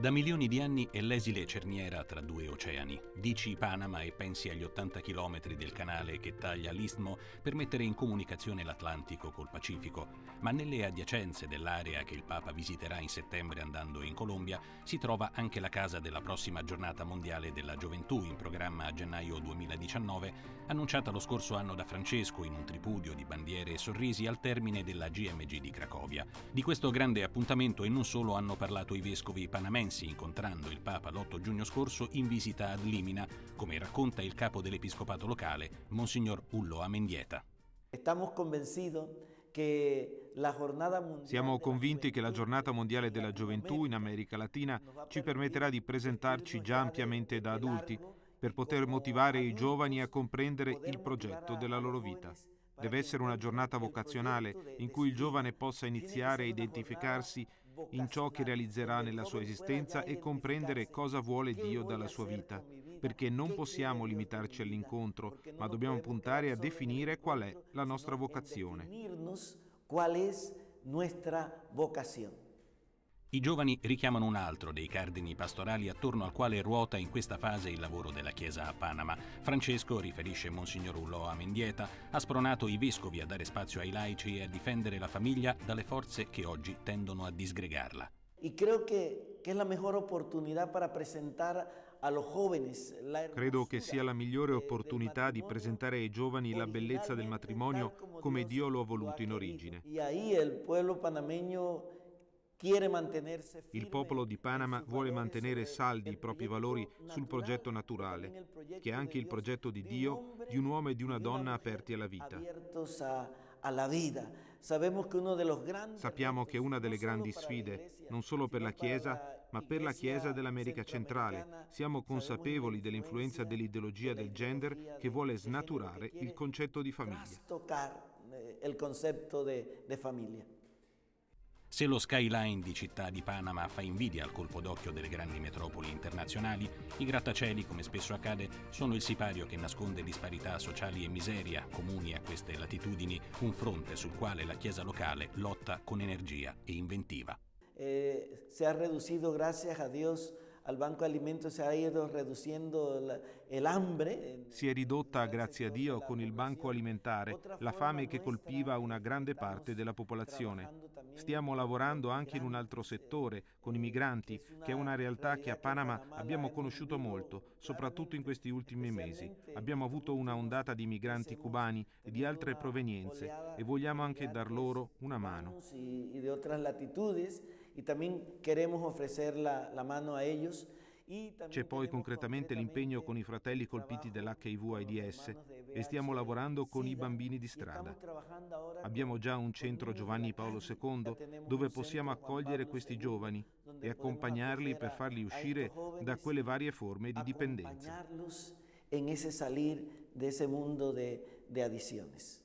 Da milioni di anni è l'esile cerniera tra due oceani. Dici Panama e pensi agli 80 chilometri del canale che taglia l'Istmo per mettere in comunicazione l'Atlantico col Pacifico. Ma nelle adiacenze dell'area che il Papa visiterà in settembre andando in Colombia si trova anche la casa della prossima giornata mondiale della gioventù in programma a gennaio 2019, annunciata lo scorso anno da Francesco in un tripudio di bandiere e sorrisi al termine della GMG di Cracovia. Di questo grande appuntamento e non solo hanno parlato i vescovi panamensi incontrando il Papa l'8 giugno scorso in visita ad Limina, come racconta il capo dell'episcopato locale, Monsignor Ullo Amendieta. Siamo convinti che la Giornata Mondiale della Gioventù in America Latina ci permetterà di presentarci già ampiamente da adulti per poter motivare i giovani a comprendere il progetto della loro vita. Deve essere una giornata vocazionale in cui il giovane possa iniziare a identificarsi in ciò che realizzerà nella sua esistenza e comprendere cosa vuole Dio dalla sua vita, perché non possiamo limitarci all'incontro, ma dobbiamo puntare a definire qual è la nostra vocazione. I giovani richiamano un altro dei cardini pastorali attorno al quale ruota in questa fase il lavoro della Chiesa a Panama. Francesco, riferisce Monsignor Ulloa Amendieta, ha spronato i vescovi a dare spazio ai laici e a difendere la famiglia dalle forze che oggi tendono a disgregarla. Credo che sia la migliore opportunità di presentare ai giovani la bellezza del matrimonio come Dio lo ha voluto in origine. Il popolo di Panama vuole mantenere saldi i propri valori sul progetto naturale, che è anche il progetto di Dio, di un uomo e di una donna aperti alla vita. Sappiamo che una delle grandi sfide, non solo per la Chiesa, ma per la Chiesa dell'America centrale, siamo consapevoli dell'influenza dell'ideologia del gender che vuole snaturare il concetto di famiglia. Se lo skyline di città di Panama fa invidia al colpo d'occhio delle grandi metropoli internazionali, i grattacieli, come spesso accade, sono il sipario che nasconde disparità sociali e miseria comuni a queste latitudini, un fronte sul quale la Chiesa locale lotta con energia e inventiva. Si è ridotto, grazie a Dio, al Banco Alimentos si è ido riducendo l'hambre. Si è ridotta, grazie a Dio, con il Banco Alimentare, la fame che colpiva una grande parte della popolazione. Stiamo lavorando anche in un altro settore, con i migranti, che è una realtà che a Panama abbiamo conosciuto molto, soprattutto in questi ultimi mesi. Abbiamo avuto una ondata di migranti cubani e di altre provenienze e vogliamo anche dar loro una mano. E también queremos ofrecer la mano a ellos. C'è poi concretamente l'impegno con i fratelli colpiti dall'HIV/AIDS e stiamo lavorando con i bambini di strada. Abbiamo già un centro Giovanni Paolo II dove possiamo accogliere questi giovani e accompagnarli per farli uscire da quelle varie forme di dipendenza. En ese salir de ese mundo de adicciones.